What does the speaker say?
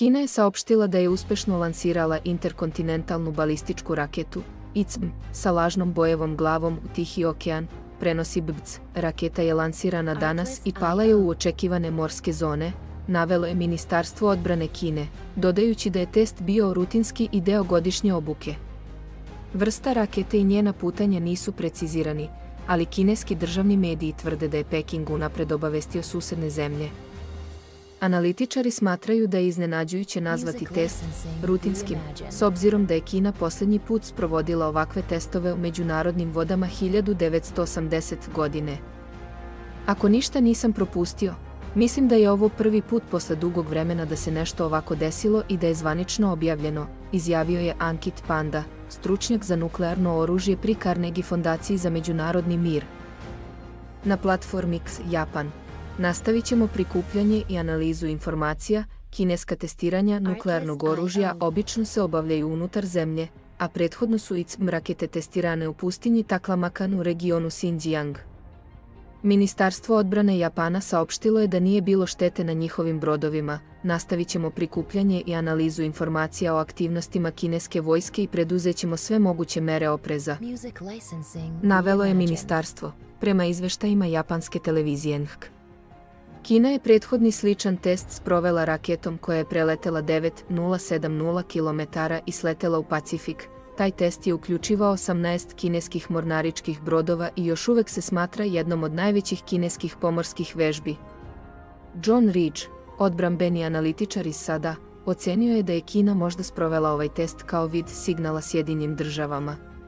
Kina je saopštila da je uspešno lansirala interkontinentalnu balističku raketu ICBM sa lažnom bojevom glavom u Tihi okean, prenosi BBC. Raketa je lansirana danas i pala je u očekivane morske zone, navelo je Ministarstvo odbrane Kine, dodajući da je test bio rutinski i deo godišnje obuke. Vrsta rakete i njena putanja nisu precizirani, ali kineski državni mediji tvrde da je Peking unapred obavestio susedne zemlje. Analitičari smatraju da je iznenađujuće nazvati test rutinskim, s obzirom da je Kina posljednji put sprovodila ovakve testove u međunarodnim vodama 1980 godine. Ako ništa nisam propustio, mislim da je ovo prvi put posle dugog vremena da se nešto ovako desilo i da je zvanično objavljeno, izjavio je Ankit Panda, stručnjak za nuklearno oružje pri Carnegie fondaciji za međunarodni mir. Na platformi X Japan nastavit ćemo prikupljanje i analizu informacija. Kineska testiranja nuklearnog oružja obično se obavljaju unutar zemlje, a prethodno su ICBM rakete testirane u pustinji Taklamakan u regionu Xinjiang. Ministarstvo odbrane Japana saopštilo je da nije bilo štete na njihovim brodovima. Nastavit ćemo prikupljanje i analizu informacija o aktivnostima kineske vojske i preduzećemo sve moguće mere opreza, navelo je ministarstvo, prema izveštajima japanske televizije NHK. Kina je prethodni sličan test sprovela raketom koja je preletela 9,070 km i sletela u Pacifik. Taj test je uključivao 18 kineskih mornaričkih brodova i još uvek se smatra jednom od najvećih kineskih pomorskih vežbi. John Ridge, odbrambeni analitičar iz SAD-a, ocenio je da je Kina možda sprovela ovaj test kao vid signala Sjedinjenim državama.